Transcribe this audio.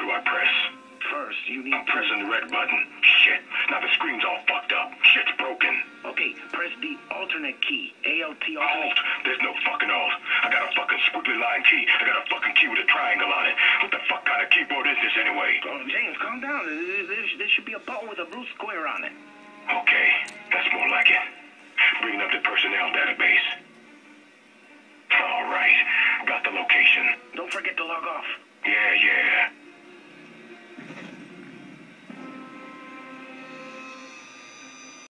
do I press? First, you need I'm pressing the red button. Shit. Now the screen's all fucked up. Shit's broken. Okay, press the alternate key. ALT alternate. Alt. There's no fucking alt. I got a fucking squiggly line key. I got a fucking key with a triangle on it. What the fuck kind of keyboard is this anyway? Oh, James, calm down. There should be a button with a blue square on it. Okay, that's more like it. Bringing up the personnel database. All right. Got the location. Don't forget to log off. Yeah.